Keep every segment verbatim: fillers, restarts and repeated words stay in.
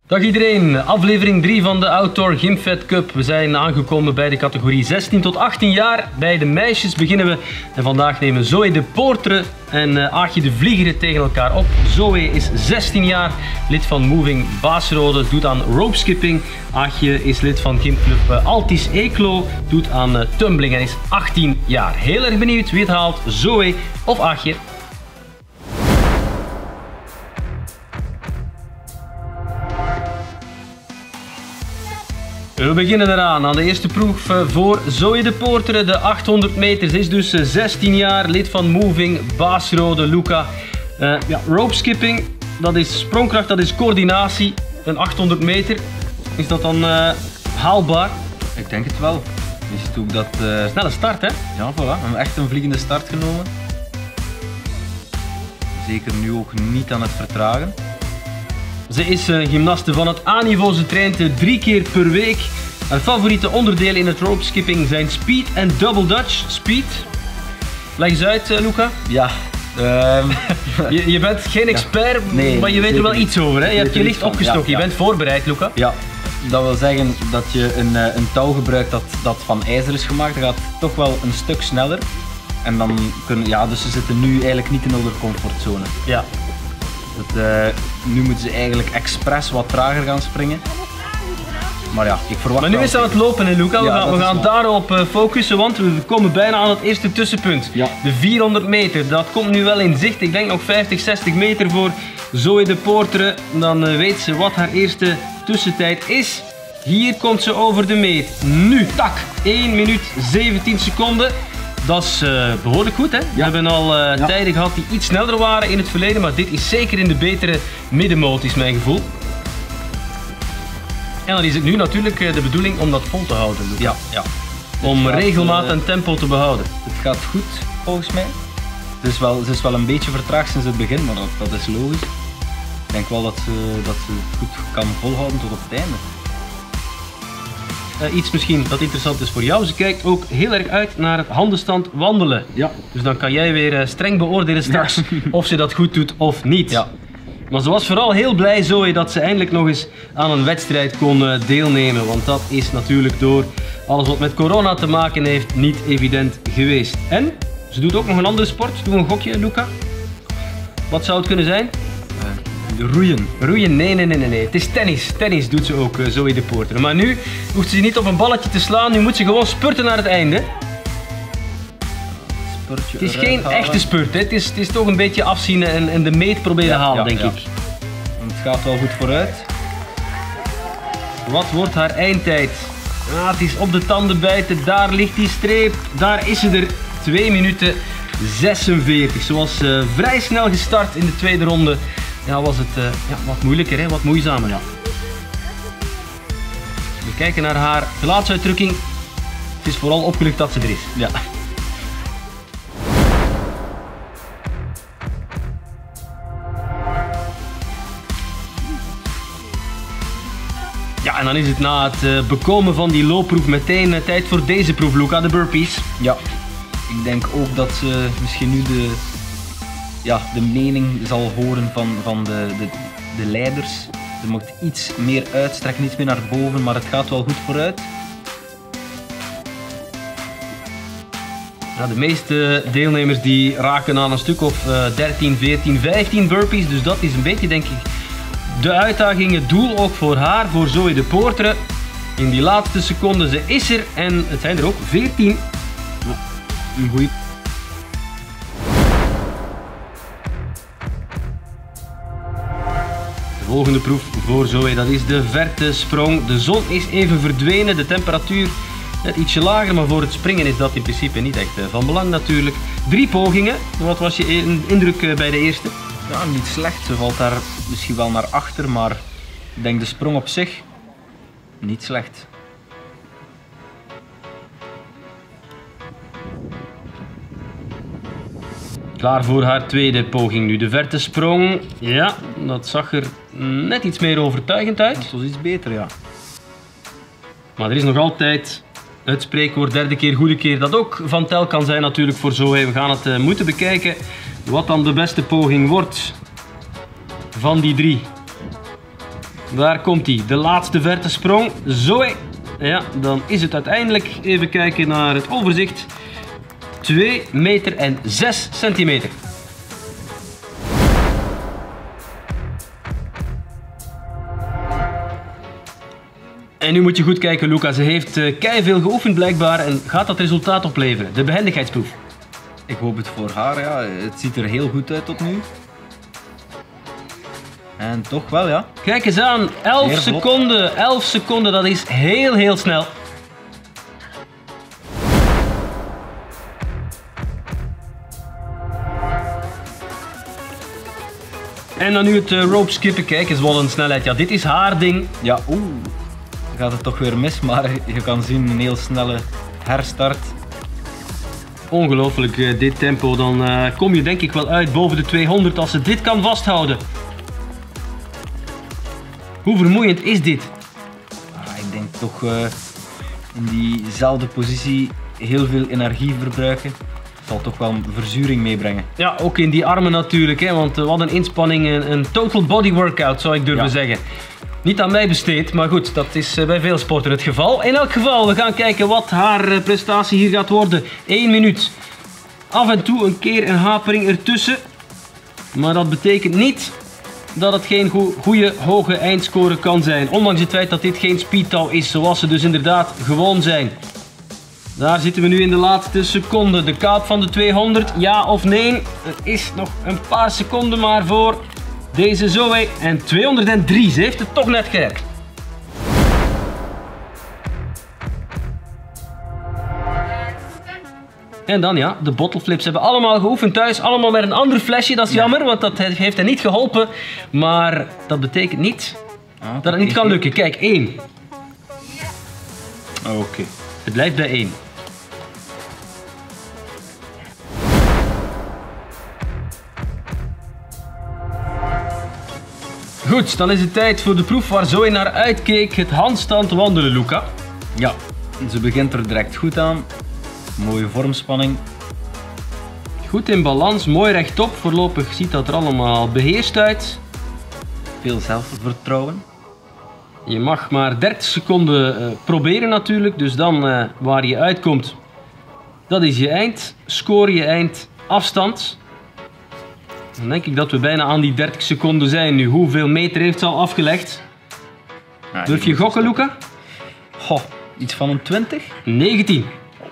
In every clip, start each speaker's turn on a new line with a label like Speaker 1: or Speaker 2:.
Speaker 1: Dag iedereen, aflevering drie van de Outdoor Gymfed Cup. We zijn aangekomen bij de categorie zestien tot achttien jaar. Bij de meisjes beginnen we en vandaag nemen Zoe de Poortre en uh, Aagje de Vlieger tegen elkaar op. Zoe is zestien jaar, lid van Moving Baasrode, doet aan rope skipping. Aagje is lid van gymclub uh, Altis Eeklo, doet aan uh, tumbling en is achttien jaar. Heel erg benieuwd wie het haalt, Zoe of Aagje. We beginnen eraan, aan de eerste proef voor Zoe de Poortre, de achthonderd meter. Ze is dus zestien jaar, lid van Moving Baasrode, Luca. Uh, ja, rope skipping, dat is sprongkracht, dat is coördinatie. Een achthonderd meter, is dat dan uh, haalbaar?
Speaker 2: Ik denk het wel. Je ziet ook dat... Uh...
Speaker 1: Snelle start, hè?
Speaker 2: Ja, voilà. We hebben echt een vliegende start genomen. Zeker nu ook niet aan het vertragen.
Speaker 1: Ze is uh, gymnaste van het A-niveau, ze traint uh, drie keer per week. Haar favoriete onderdelen in het rope skipping zijn speed en double dutch. Speed, leg eens uit uh, Luca.
Speaker 2: Ja. Um...
Speaker 1: je, je bent geen expert, ja. Nee, maar je weet er wel iets over, hè? Je hebt je licht opgestoken, ja, ja. Je bent voorbereid, Luca.
Speaker 2: Ja, dat wil zeggen dat je een, een touw gebruikt dat, dat van ijzer is gemaakt. Dat gaat toch wel een stuk sneller. En dan kunnen, ja, dus ze zitten nu eigenlijk niet in de comfortzone.
Speaker 1: Ja.
Speaker 2: Dat, uh, nu moeten ze eigenlijk expres wat trager gaan springen. Maar ja, ik verwacht.
Speaker 1: Maar nu is het aan het lopen, hè, Luca. We
Speaker 2: ja,
Speaker 1: gaan, we gaan daarop uh, focussen, want we komen bijna aan het eerste tussenpunt.
Speaker 2: Ja.
Speaker 1: De vierhonderd meter, dat komt nu wel in zicht. Ik denk nog vijftig, zestig meter voor Zoe de Poortre. Dan uh, weet ze wat haar eerste tussentijd is. Hier komt ze over de meet. Nu, tak, één minuut zeventien seconden. Dat is uh, behoorlijk goed, hè? We ja. hebben al uh, ja. tijden gehad die iets sneller waren in het verleden, maar dit is zeker in de betere middenmoot, is mijn gevoel. En dan is het nu natuurlijk uh, de bedoeling om dat vol te houden, Luca.
Speaker 2: Ja, ja.
Speaker 1: Om
Speaker 2: gaat,
Speaker 1: regelmaat
Speaker 2: uh,
Speaker 1: en tempo te behouden.
Speaker 2: Het gaat goed, volgens mij. Het is wel, het is wel een beetje vertraagd sinds het begin, maar dat, dat is logisch. Ik denk wel dat ze, dat ze het goed kan volhouden tot op het einde.
Speaker 1: Uh, iets misschien dat interessant is voor jou. Ze kijkt ook heel erg uit naar het handenstand wandelen.
Speaker 2: Ja.
Speaker 1: Dus dan kan jij weer uh, streng beoordelen straks ja. of ze dat goed doet of niet.
Speaker 2: Ja.
Speaker 1: Maar ze was vooral heel blij, Zoe, dat ze eindelijk nog eens aan een wedstrijd kon uh, deelnemen. Want dat is natuurlijk door alles wat met corona te maken heeft niet evident geweest. En ze doet ook nog een andere sport. Doe een gokje, Luca. Wat zou het kunnen zijn?
Speaker 2: Roeien.
Speaker 1: Roeien? Nee, nee, nee, nee. Het is tennis. Tennis doet ze ook, uh, Zoe de Poortre. Maar nu hoeft ze niet op een balletje te slaan. Nu moet ze gewoon spurten naar het einde.
Speaker 2: Spurtje
Speaker 1: het is geen halen. echte spurt. Hè. Het, is, het is toch een beetje afzien en, en de meet proberen ja, halen, ja, denk ja. ik.
Speaker 2: En het gaat wel goed vooruit.
Speaker 1: Wat wordt haar eindtijd? Ah, het is op de tanden bijten. Daar ligt die streep. Daar is ze er. twee minuten zesenveertig. Ze was uh, vrij snel gestart in de tweede ronde. Ja, was het uh, ja, wat moeilijker, hè? Wat moeizamer. Ja. We kijken naar haar gelaatsuitdrukking. Het is vooral opgelucht dat ze er is.
Speaker 2: Ja.
Speaker 1: Ja, en dan is het na het uh, bekomen van die loopproef meteen uh, tijd voor deze proef, Luca, de burpees.
Speaker 2: Ja, ik denk ook dat ze misschien nu de... Ja, de mening zal horen van, van de, de, de leiders. Ze moet iets meer uitstrekken, iets meer naar boven, maar het gaat wel goed vooruit.
Speaker 1: Ja, de meeste deelnemers die raken aan een stuk of uh, dertien, veertien, vijftien burpees, dus dat is een beetje, denk ik, de uitdaging, het doel ook voor haar, voor Zoe de Poortre. In die laatste seconde, ze is er en het zijn er ook veertien. Ja, een goeie. De volgende proef voor Zoe, dat is de vertesprong. De zon is even verdwenen, de temperatuur net ietsje lager, maar voor het springen is dat in principe niet echt van belang natuurlijk. Drie pogingen, wat was je indruk bij de eerste?
Speaker 2: Ja, niet slecht. Ze valt daar misschien wel naar achter, maar ik denk de sprong op zich niet slecht.
Speaker 1: Klaar voor haar tweede poging nu. De vertesprong. Ja, dat zag er net iets meer overtuigend uit.
Speaker 2: Dat was iets beter, ja.
Speaker 1: Maar er is nog altijd het spreekwoord derde keer goede keer, dat ook van tel kan zijn natuurlijk voor Zoe. We gaan het uh, moeten bekijken wat dan de beste poging wordt van die drie. Daar komt hij, de laatste verte sprong. Zoe. Ja, dan is het uiteindelijk, even kijken naar het overzicht, twee meter en zes centimeter. En nu moet je goed kijken, Luca. Ze heeft uh, keiveel geoefend blijkbaar en gaat dat resultaat opleveren. De behendigheidsproef.
Speaker 2: Ik hoop het voor haar, ja. Het ziet er heel goed uit tot nu. En toch wel, ja.
Speaker 1: Kijk eens aan, elf seconden. elf seconden, dat is heel, heel snel. En dan nu het uh, rope skippen. Kijk eens wat een snelheid. Ja, dit is haar ding.
Speaker 2: Ja, oeh. Gaat het toch weer mis, maar je kan zien een heel snelle herstart.
Speaker 1: Ongelooflijk, uh, dit tempo. Dan uh, kom je denk ik wel uit boven de tweehonderd als ze dit kan vasthouden. Hoe vermoeiend is dit?
Speaker 2: Ah, ik denk toch uh, in diezelfde positie heel veel energie verbruiken. Zal toch wel verzuring meebrengen.
Speaker 1: Ja, ook in die armen natuurlijk, hè, want uh, wat een inspanning, een, een total body workout zou ik durven ja. zeggen. Niet aan mij besteed, maar goed, dat is uh, bij veel sporten het geval. In elk geval, we gaan kijken wat haar uh, prestatie hier gaat worden. één minuut. Af en toe een keer een hapering ertussen. Maar dat betekent niet dat het geen goede hoge eindscore kan zijn. Ondanks het feit dat dit geen speedtouw is, zoals ze dus inderdaad gewoon zijn. Daar zitten we nu in de laatste seconde. De kaap van de tweehonderd, ja of nee? Het is nog een paar seconden maar voor deze Zoe. En tweehonderddrie, ze heeft het toch net gered. En dan ja, de bottleflips hebben allemaal geoefend thuis. Allemaal met een ander flesje, dat is jammer, want dat heeft hen niet geholpen. Maar dat betekent niet ah, dat het niet kan lukken. Kijk, één.
Speaker 2: Oké. Okay.
Speaker 1: Het blijft bij één. Goed, dan is het tijd voor de proef waar Zoe naar uitkeek. Het handstand wandelen, Luca.
Speaker 2: Ja, ze begint er direct goed aan. Mooie vormspanning.
Speaker 1: Goed in balans, mooi rechtop. Voorlopig ziet dat er allemaal beheerst uit.
Speaker 2: Veel zelfvertrouwen.
Speaker 1: Je mag maar dertig seconden uh, proberen natuurlijk. Dus dan uh, waar je uitkomt, dat is je eind. Score je eind, afstand. Dan denk ik dat we bijna aan die dertig seconden zijn nu. Hoeveel meter heeft ze al afgelegd? Ja, durf je gokken, Luca?
Speaker 2: Goh, iets van een twintig?
Speaker 1: negentien.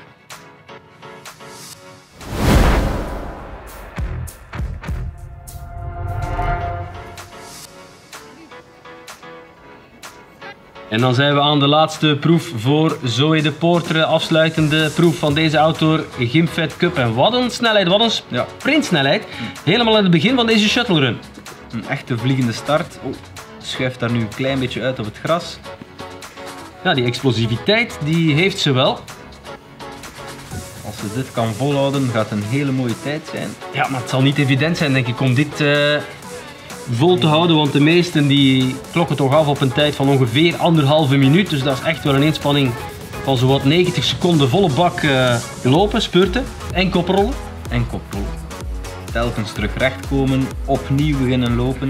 Speaker 1: En dan zijn we aan de laatste proef voor Zoe de Poortre, afsluitende proef van deze Outdoor Gymfit Cup. En wat een snelheid, wat een ja. sprintsnelheid. Helemaal aan het begin van deze shuttle run.
Speaker 2: Een echte vliegende start. Oh, schuift daar nu een klein beetje uit op het gras.
Speaker 1: Ja, die explosiviteit die heeft ze wel.
Speaker 2: Als ze dit kan volhouden, gaat het een hele mooie tijd zijn.
Speaker 1: Ja, maar het zal niet evident zijn denk ik om dit uh, vol te houden, want de meesten die klokken toch af op een tijd van ongeveer anderhalve minuut. Dus dat is echt wel een inspanning van zowat negentig seconden volle bak uh, lopen, spurten en koprollen.
Speaker 2: En koprollen. Telkens terug recht komen, opnieuw beginnen lopen.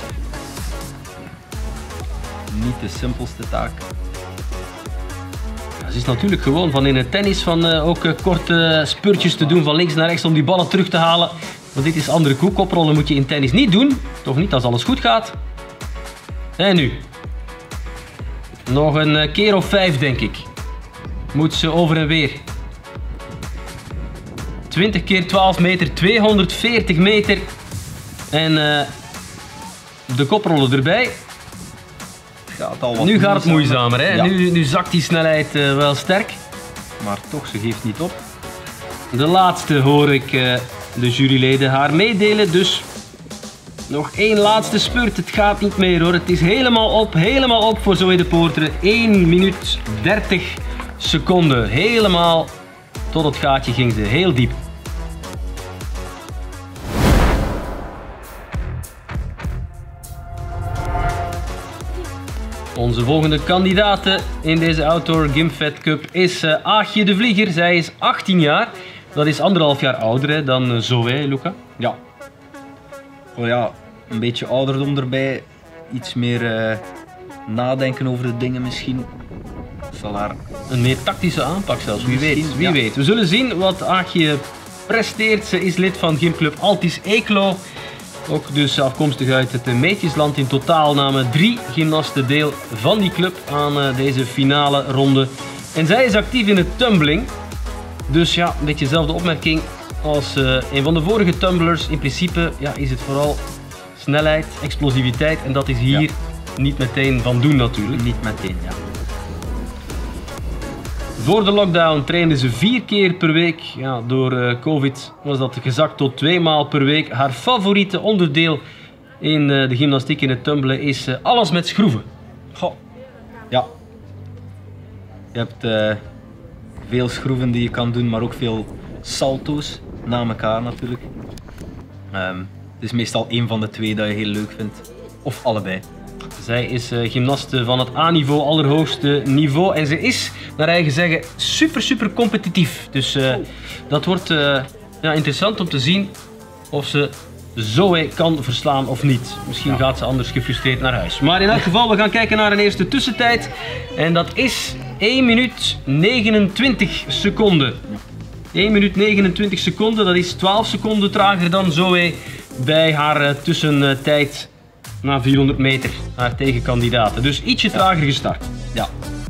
Speaker 2: Niet de simpelste taak.
Speaker 1: Ja, ze is natuurlijk gewoon van in het tennis van uh, ook uh, korte spurtjes te doen van links naar rechts om die ballen terug te halen. Want dit is andere koek. Koprollen moet je in tennis niet doen. Toch niet als alles goed gaat. En nu. Nog een keer of vijf denk ik. Moet ze over en weer. twintig keer twaalf meter. tweehonderdveertig meter. En uh, de koprollen erbij.
Speaker 2: Gaat al wat
Speaker 1: nu gaat het moeizamer. Hè?
Speaker 2: Ja.
Speaker 1: Nu, nu zakt die snelheid uh, wel sterk.
Speaker 2: Maar toch, ze geeft niet op.
Speaker 1: De laatste hoor ik uh, de juryleden haar meedelen. Dus nog één laatste spurt. Het gaat niet meer hoor. Het is helemaal op. Helemaal op voor Zoe de Poortre. één minuut dertig seconden. Helemaal tot het gaatje ging ze. Heel diep. Onze volgende kandidaat in deze Outdoor Gymfit Cup is uh, Aagje de Vlieger. Zij is achttien jaar. Dat is anderhalf jaar ouder hè, dan uh, Zoe, Luca.
Speaker 2: Ja. Oh ja, een beetje ouderdom erbij. Iets meer uh, nadenken over de dingen misschien. Zal haar...
Speaker 1: Een meer tactische aanpak zelfs, wie
Speaker 2: Misschien,
Speaker 1: weet. Wie
Speaker 2: ja.
Speaker 1: weet. We zullen zien wat Aagje presteert. Ze is lid van gymclub Altis Eeklo. Ook dus afkomstig uit het Meetjesland. In totaal namen drie gymnasten deel van die club aan uh, deze finale ronde. En zij is actief in het tumbling. Dus ja, een beetje dezelfde opmerking als uh, een van de vorige tumblers. In principe ja, is het vooral snelheid, explosiviteit. En dat is hier
Speaker 2: Ja.
Speaker 1: niet meteen van doen natuurlijk.
Speaker 2: Niet meteen, ja.
Speaker 1: Voor de lockdown trainden ze vier keer per week. Ja, door uh, COVID was dat gezakt tot twee maal per week. Haar favoriete onderdeel in uh, de gymnastiek in het tumbelen is uh, alles met schroeven.
Speaker 2: Goh. Ja. Je hebt uh, veel schroeven die je kan doen, maar ook veel salto's na elkaar natuurlijk. Um, het is meestal één van de twee dat je heel leuk vindt. Of allebei.
Speaker 1: Zij is uh, gymnaste van het A-niveau, allerhoogste niveau. En ze is, naar eigen zeggen, super super competitief. Dus uh, dat wordt uh, ja, interessant om te zien of ze Zoe kan verslaan of niet. Misschien ja. gaat ze anders gefrustreerd naar huis. Maar in elk geval, we gaan kijken naar een eerste tussentijd. En dat is één minuut negenentwintig seconden. één minuut negenentwintig seconden, dat is twaalf seconden trager dan Zoe bij haar uh, tussentijd na vierhonderd meter, haar tegenkandidaten. Dus ietsje ja. trager gestart.
Speaker 2: Ja.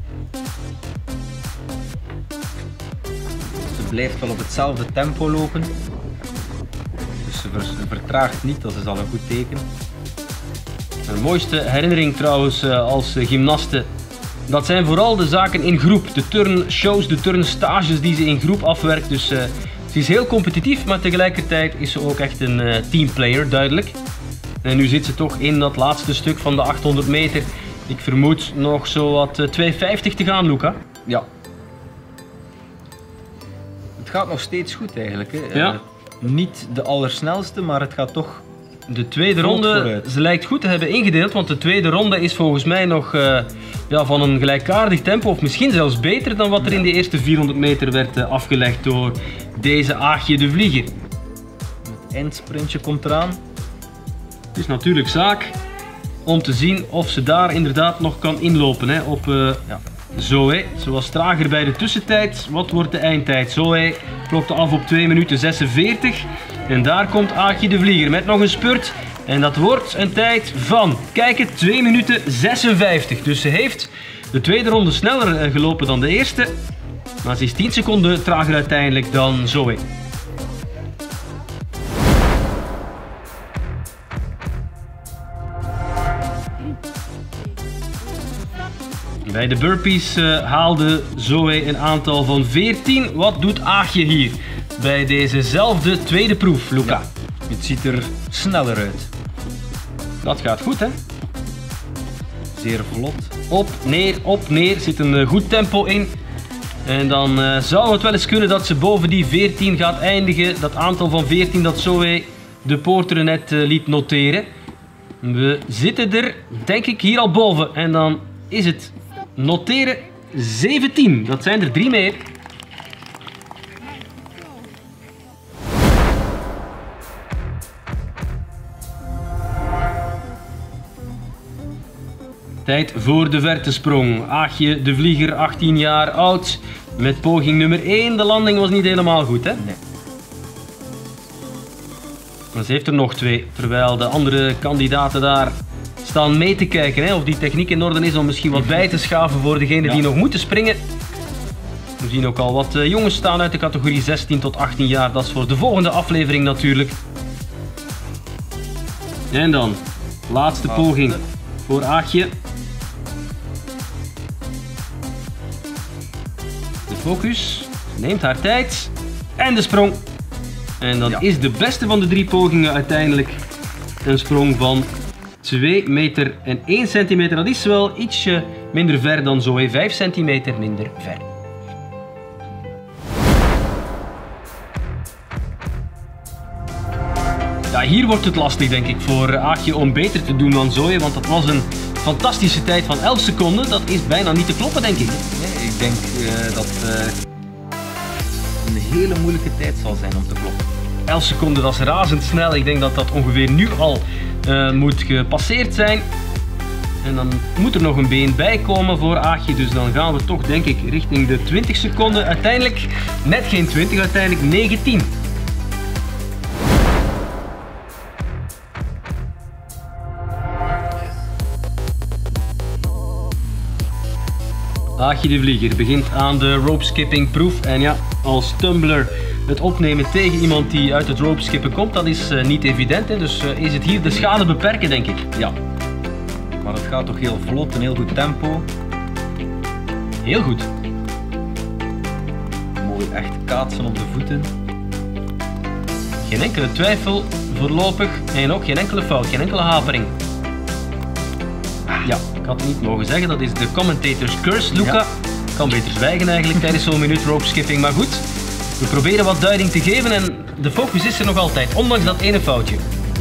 Speaker 2: Ze blijft wel op hetzelfde tempo lopen. Dus ze, ver, ze vertraagt niet, dat is al een goed teken.
Speaker 1: Mijn mooiste herinnering trouwens uh, als uh, gymnaste, dat zijn vooral de zaken in groep. De turnshows, de turnstages die ze in groep afwerkt. Dus uh, ze is heel competitief, maar tegelijkertijd is ze ook echt een uh, teamplayer, duidelijk. En nu zit ze toch in dat laatste stuk van de achthonderd meter. Ik vermoed nog zo wat uh, twee vijftig te gaan, Luca.
Speaker 2: Ja. Het gaat nog steeds goed eigenlijk. Hè.
Speaker 1: Ja.
Speaker 2: Uh, niet de allersnelste, maar het gaat toch.
Speaker 1: De tweede ronde,
Speaker 2: vooruit.
Speaker 1: Ze lijkt goed te hebben ingedeeld, want de tweede ronde is volgens mij nog uh, ja, van een gelijkaardig tempo, of misschien zelfs beter dan wat er in de eerste vierhonderd meter werd uh, afgelegd door deze Aagje de Vlieger.
Speaker 2: Het eindsprintje komt eraan.
Speaker 1: Het is natuurlijk zaak om te zien of ze daar inderdaad nog kan inlopen hè, op uh, ja. Zoe. Ze was trager bij de tussentijd. Wat wordt de eindtijd? Zoe klokte af op twee minuten zesenveertig. En daar komt Aagje de Vlieger met nog een spurt. En dat wordt een tijd van, kijk het, twee minuten zesenvijftig. Dus ze heeft de tweede ronde sneller gelopen dan de eerste. Maar ze is tien seconden trager uiteindelijk dan Zoe. Bij de burpees uh, haalde Zoe een aantal van veertien. Wat doet Aagje hier bij dezezelfde tweede proef, Luca?
Speaker 2: Ja, het ziet er sneller uit.
Speaker 1: Dat gaat goed, hè?
Speaker 2: Zeer vlot.
Speaker 1: Op, neer, op, neer. Zit een uh, goed tempo in. En dan uh, zou het wel eens kunnen dat ze boven die veertien gaat eindigen. Dat aantal van veertien dat Zoe de Poorter net uh, liet noteren. We zitten er, denk ik, hier al boven. En dan is het noteren zeventien. Dat zijn er drie meer. Tijd voor de vertesprong. Aagje de Vlieger, achttien jaar oud. Met poging nummer één. De landing was niet helemaal goed, hè?
Speaker 2: Nee.
Speaker 1: Maar ze heeft er nog twee. Terwijl de andere kandidaten daar staan mee te kijken hè, of die techniek in orde is om misschien wat bij te schaven voor degenen ja. die nog moeten springen. We zien ook al wat uh, jongens staan uit de categorie zestien tot achttien jaar. Dat is voor de volgende aflevering natuurlijk. En dan, laatste ah, poging voor Aagje. De focus, ze neemt haar tijd en de sprong. En dan ja. is de beste van de drie pogingen uiteindelijk een sprong van twee meter en één centimeter. Dat is wel ietsje minder ver dan Zoe, vijf centimeter minder ver. Ja, hier wordt het lastig denk ik voor Aagje om beter te doen dan Zoe, want dat was een fantastische tijd van elf seconden. Dat is bijna niet te kloppen denk ik.
Speaker 2: Nee, ik denk uh, dat uh, een hele moeilijke tijd zal zijn om te kloppen.
Speaker 1: elf seconden, dat is razendsnel. Ik denk dat dat ongeveer nu al uh, moet gepasseerd zijn. En dan moet er nog een been bij komen voor Aagje. Dus dan gaan we toch denk ik richting de twintig seconden. Uiteindelijk net geen twintig, uiteindelijk negentien. Aagje de Vlieger begint aan de ropeskipping proef. En ja, als tumbler het opnemen tegen iemand die uit het ropeskippen komt, dat is uh, niet evident. Hè? Dus uh, is het hier de schade beperken, denk ik.
Speaker 2: Ja. Maar het gaat toch heel vlot, een heel goed tempo.
Speaker 1: Heel goed.
Speaker 2: Mooi echt kaatsen op de voeten.
Speaker 1: Geen enkele twijfel voorlopig en ook geen enkele fout, geen enkele hapering. Ja, ik had het niet mogen zeggen, dat is de commentator's curse, Luca. Ja. Kan beter zwijgen eigenlijk tijdens zo'n minuut ropeskipping, maar goed. We proberen wat duiding te geven en de focus is er nog altijd, ondanks dat ene foutje.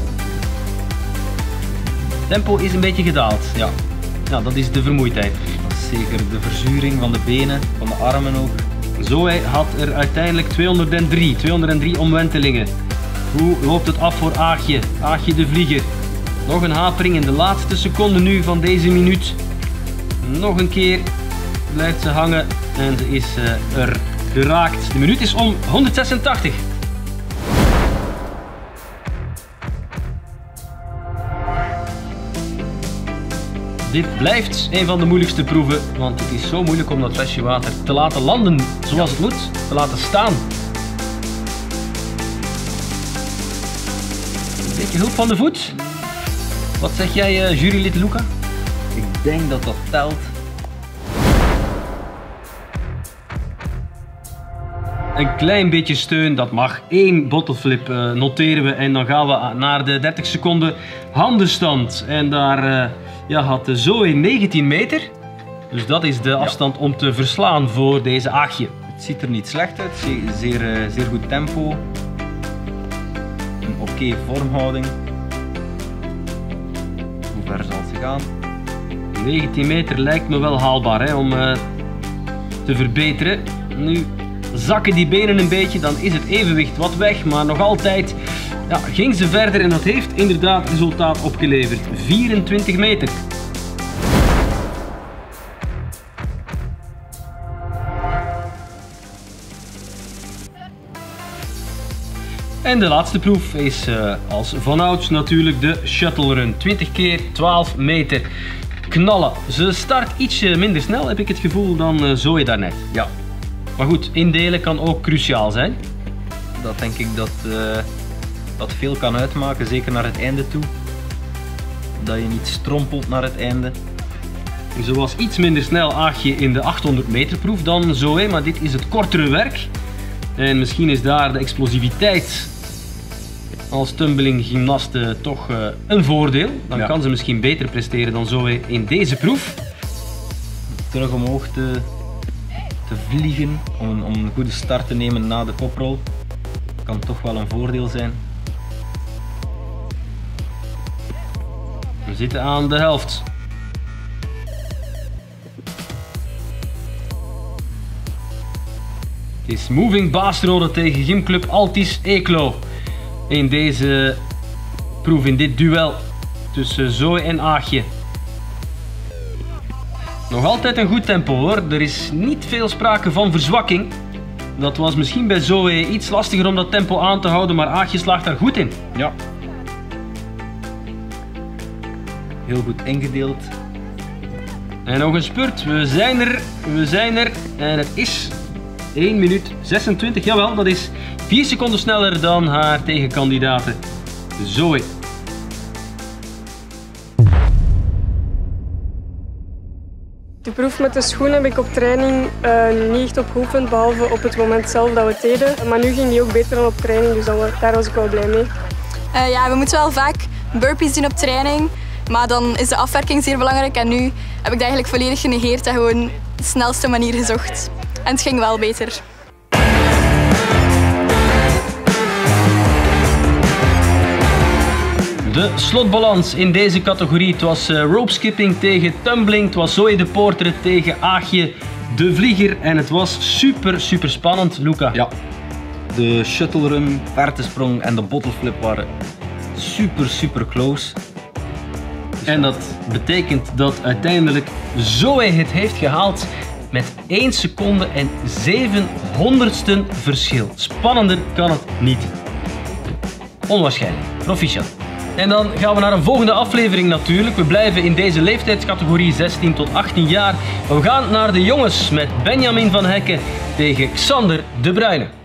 Speaker 1: Tempo is een beetje gedaald, ja. Ja, dat is de vermoeidheid.
Speaker 2: Dat is zeker de verzuring van de benen, van de armen ook.
Speaker 1: Zoe had er uiteindelijk tweehonderddrie, tweehonderddrie omwentelingen. Hoe loopt het af voor Aagje? Aagje de Vlieger. Nog een hapering in de laatste seconde nu van deze minuut. Nog een keer blijft ze hangen en ze is uh, er geraakt. De minuut is om honderdzesentachtig. Dit blijft een van de moeilijkste proeven, want het is zo moeilijk om dat flesje water te laten landen zoals het moet, te laten staan. Een beetje hulp van de voet. Wat zeg jij, uh, jurylid Luca?
Speaker 2: Ik denk dat dat telt.
Speaker 1: Een klein beetje steun, dat mag. Eén bottleflip uh, noteren we en dan gaan we naar de dertig seconden handenstand. En daar uh, ja, had de Zoe negentien meter. Dus dat is de afstand ja. om te verslaan voor deze Aagje.
Speaker 2: Het ziet er niet slecht uit, zeer, zeer, zeer goed tempo. Een oké okay vormhouding. Hoe ver zal ze gaan?
Speaker 1: negentien meter lijkt me wel haalbaar hè, om uh, te verbeteren. Nu zakken die benen een beetje, dan is het evenwicht wat weg, maar nog altijd ja, ging ze verder en dat heeft inderdaad resultaat opgeleverd. vierentwintig meter. En de laatste proef is uh, als vanouds natuurlijk de shuttle run. twintig keer twaalf meter. Knallen. Ze start ietsje minder snel, heb ik het gevoel, dan uh, Zoe daarnet.
Speaker 2: Ja.
Speaker 1: Maar goed, indelen kan ook cruciaal zijn.
Speaker 2: Dat denk ik dat, uh, dat veel kan uitmaken, zeker naar het einde toe. Dat je niet strompelt naar het einde.
Speaker 1: Ze was iets minder snel Aagje in de achthonderd meter proef dan Zoe, maar dit is het kortere werk. En misschien is daar de explosiviteit als tumbling gymnaste toch uh, een voordeel. Dan ja. kan ze misschien beter presteren dan Zoe in deze proef.
Speaker 2: Terug omhoog te, te vliegen, om, om een goede start te nemen na de koprol. Kan toch wel een voordeel zijn.
Speaker 1: We zitten aan de helft. Het is Moving Baasrode tegen Gymclub Altis Eeklo. In deze proef, in dit duel tussen Zoe en Aagje. Nog altijd een goed tempo hoor. Er is niet veel sprake van verzwakking. Dat was misschien bij Zoe iets lastiger om dat tempo aan te houden, maar Aagje slaagt daar goed in.
Speaker 2: Ja. Heel goed ingedeeld.
Speaker 1: En nog een spurt. We zijn er. We zijn er. En het is één minuut zesentwintig. Jawel, dat is vier seconden sneller dan haar tegenkandidaten. Zoe.
Speaker 3: De proef met de schoen heb ik op training uh, niet echt op geoefend, behalve op het moment zelf dat we het deden. Maar nu ging die ook beter dan op training, dus daar was ik wel blij mee.
Speaker 4: Uh, ja, we moeten wel vaak burpees doen op training, maar dan is de afwerking zeer belangrijk. En nu heb ik dat eigenlijk volledig genegeerd en gewoon de snelste manier gezocht. En het ging wel beter.
Speaker 1: De slotbalans in deze categorie. Het was uh, ropeskipping tegen tumbling. Het was Zoe de Poorter tegen Aagje de Vlieger. En het was super, super spannend, Luca.
Speaker 2: Ja. De shuttle run, paardensprong en de bottleflip waren super, super close.
Speaker 1: En dat betekent dat uiteindelijk Zoe het heeft gehaald met één seconde en zeven honderdsten verschil. Spannender kan het niet. Onwaarschijnlijk. Proficiat. En dan gaan we naar een volgende aflevering natuurlijk. We blijven in deze leeftijdscategorie zestien tot achttien jaar. We gaan naar de jongens met Benjamin van Hekken tegen Xander De Bruyne.